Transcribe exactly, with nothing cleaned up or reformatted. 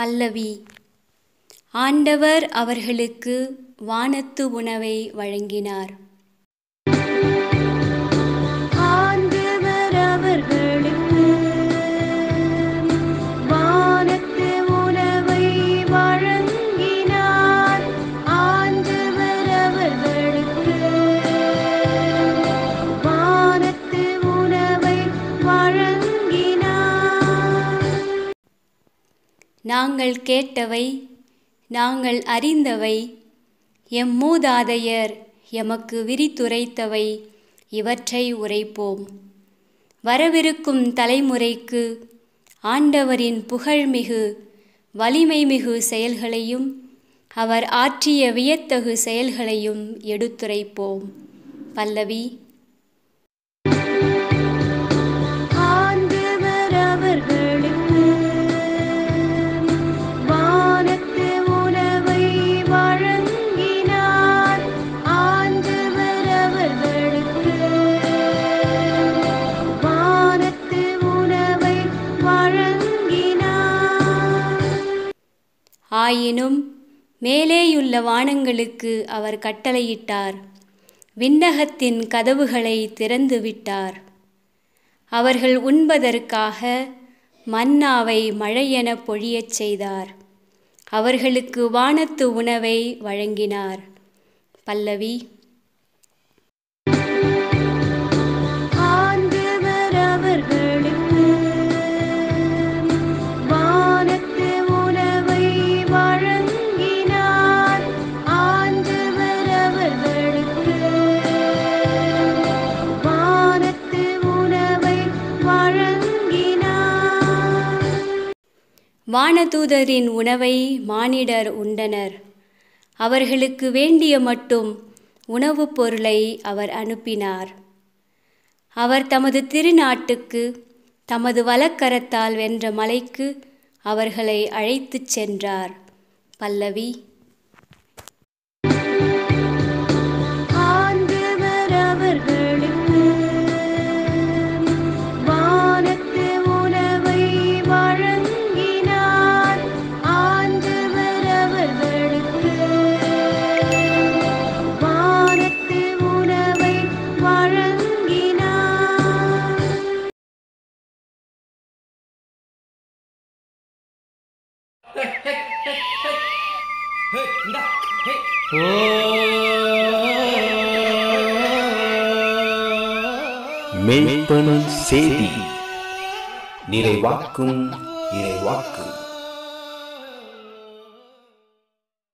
பல்லவி. ஆண்டவர் அவர்களுக்கு வானத்து உணவை வழங்கினார். ஆண்டவர் அவர்களுக்கு வானத்து உணவை வழங்கினார். ஆண்டவர் அவர்களுக்கு வானத்து உணவை வழங்கினார். நாங்கள் கேட்டவை, நாங்கள் அறிந்தவை, எம் மூதாதையர் எமக்கு விரித்துரைத்தவை, இவற்றை உரைப்போம். வரவிருக்கும் தலைமுறைக்கு ஆண்டவரின் புகழ்மிகு வலிமைமிகு செயல்களையும் அவர் ஆற்றிய வியத்தகு செயல்களையும் எடுத்துரைப்போம். பல்லவி. ஆண்டவர் அவர்களுக்கு வானத்து உணவை வழங்கினார். ஆண்டவர் அவர்களுக்கு வானத்து உணவை வழங்கினார். ஆயினும் மேலேயுள்ள வானங்களுக்கு அவர் கட்டளையிட்டார், விண்ணகத்தின் கதவுகளை திறந்துவிட்டார். அவர்கள் உண்பதற்காக மன்னாவை மழையென பொழியச் செய்தார். அவர்களுக்கு வானத்து உணவை வழங்கினார். பல்லவி. ஆண்டவர் அவர்களுக்கு வானத்து உணவை வழங்கினார். ஆண்டவர் அவர்களுக்கு வானத்து உணவை வழங்கினார். வானதூதரின் உணவை மானிடர் உண்டனர். அவர்களுக்கு வேண்டிய மட்டும் உணவுப் பொருளை அவர் அனுப்பினார். அவர் தமது திருநாட்டுக்கு தமது வலக்கரத்தால் வென்ற மலைக்கு அவர்களை அழைத்துச் சென்றார். பல்லவி. ஆண்டவர் அவர்களுக்கு வானத்து உணவை வழங்கினார். ஆண்டவர் அவர்களுக்கு வானத்து உணவை வழங்கினார். மெய்ப்பனும் செய்தி நிறைவாக்கும் இறைவாக்கு.